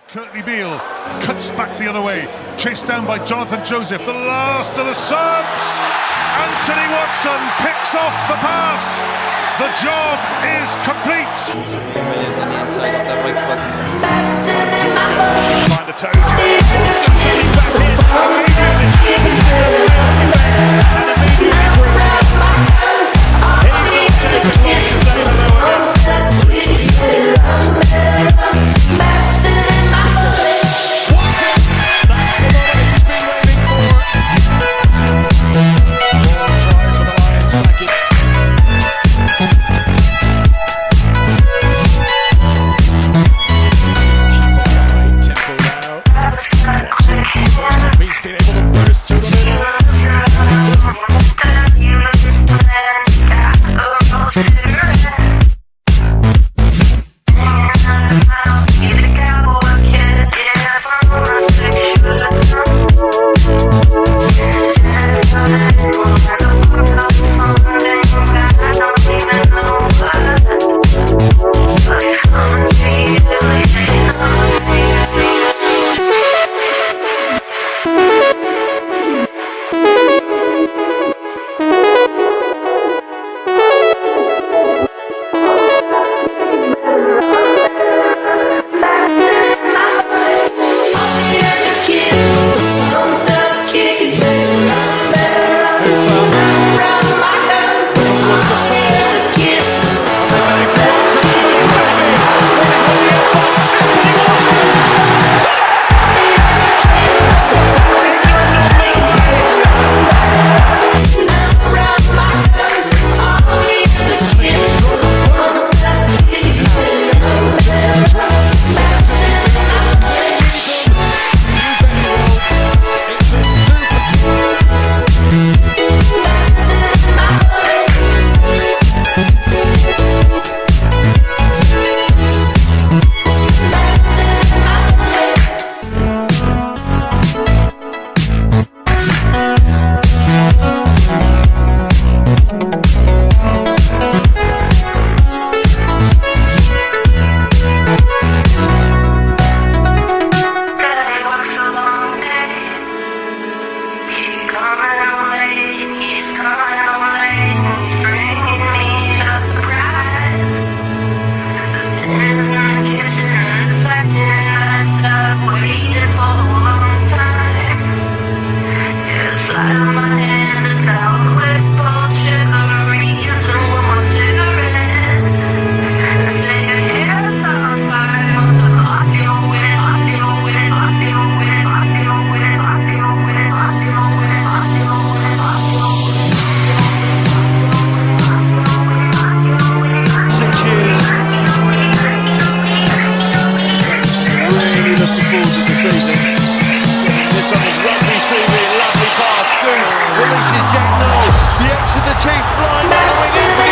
Curtly Beale cuts back the other way, chased down by Jonathan Joseph, the last of the subs. Anthony Watson picks off the pass. The job is complete. Williams on the inside of the right foot. Find the toe. Back in. And immediately brings it up. He's not taken long to say hello again. He's been able to burst through the middle. Releases Jack Noel, the X of the Chief flying out the wing.